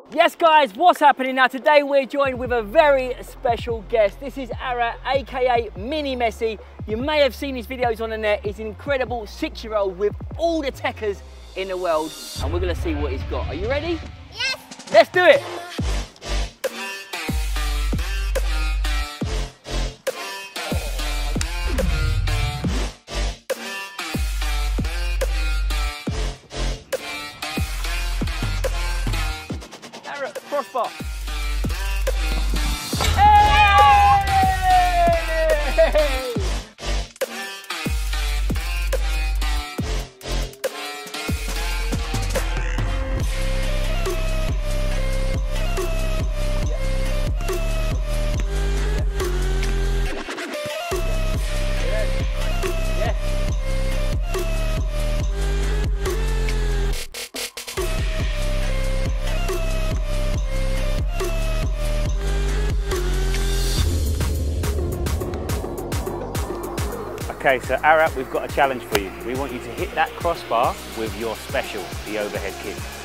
Yes guys, what's happening now? Today we're joined with a very special guest. This is Arat, aka Mini Messi. You may have seen his videos on the net. He's an incredible 6-year-old with all the techers in the world, and we're gonna see what he's got. Are you ready? Yes! Let's do it! Arat, crossbar. Hey! Okay, so Arat, we've got a challenge for you. We want you to hit that crossbar with your special, the overhead kick.